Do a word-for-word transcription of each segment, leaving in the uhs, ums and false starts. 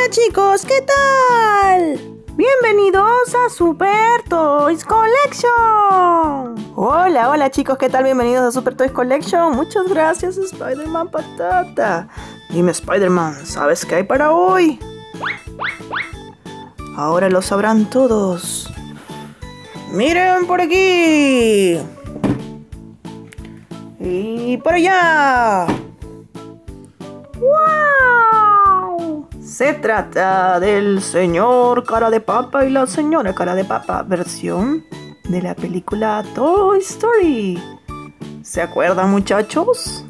Hola chicos, ¿qué tal? Bienvenidos a Super Toys Collection. Hola, hola chicos, ¿qué tal? Bienvenidos a Super Toys Collection. Muchas gracias, Spider-Man Patata. Dime, Spider-Man, ¿sabes qué hay para hoy? Ahora lo sabrán todos. ¡Miren por aquí! ¡Y por allá! ¡Wow! Se trata del señor Cara de Papa y la señora Cara de Papa, versión de la película Toy Story. ¿Se acuerdan, muchachos?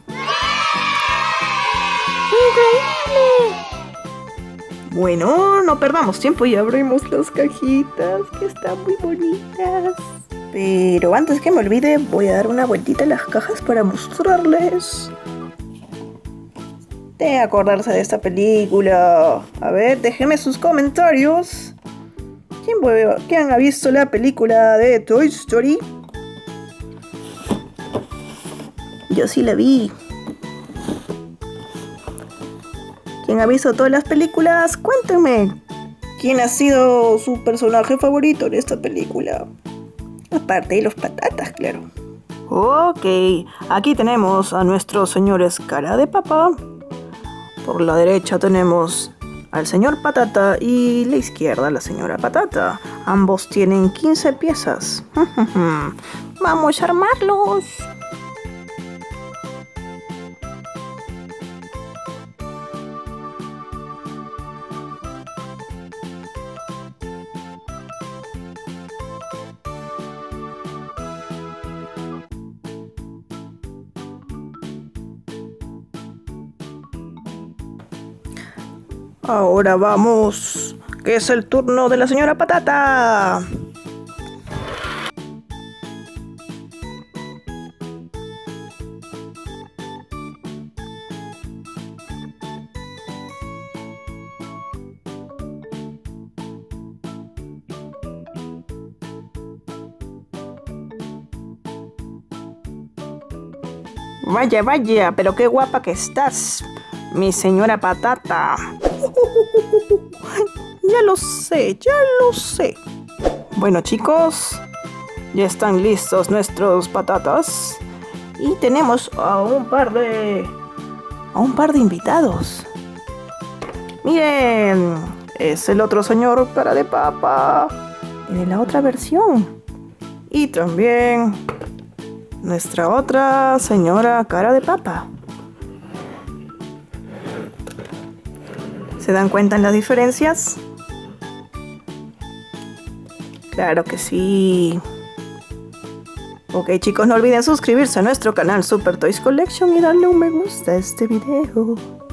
¡Increíble! Bueno, no perdamos tiempo y abrimos las cajitas, que están muy bonitas. Pero antes que me olvide, voy a dar una vueltita a las cajas para mostrarles. De acordarse de esta película. A ver, déjenme sus comentarios. ¿Quién, puede, ¿Quién ha visto la película de Toy Story? Yo sí la vi. ¿Quién ha visto todas las películas? Cuéntenme. ¿Quién ha sido su personaje favorito en esta película? Aparte de los patatas, claro. Ok, aquí tenemos a nuestros señores Cara de Papa. Por la derecha tenemos al señor Patata y la izquierda la señora Patata. Ambos tienen quince piezas. ¡Vamos a armarlos! Ahora vamos, que es el turno de la señora Patata. Vaya, vaya, pero qué guapa que estás, mi señora Patata. Ya lo sé, ya lo sé. Bueno chicos, ya están listos nuestros patatas. Y tenemos a un par de... a un par de invitados. Miren, es el otro señor Cara de Papa en la otra versión. Y también nuestra otra señora Cara de Papa. ¿Se dan cuenta en las diferencias? Claro que sí. Ok chicos, no olviden suscribirse a nuestro canal Super Toys Collection y darle un me gusta a este video.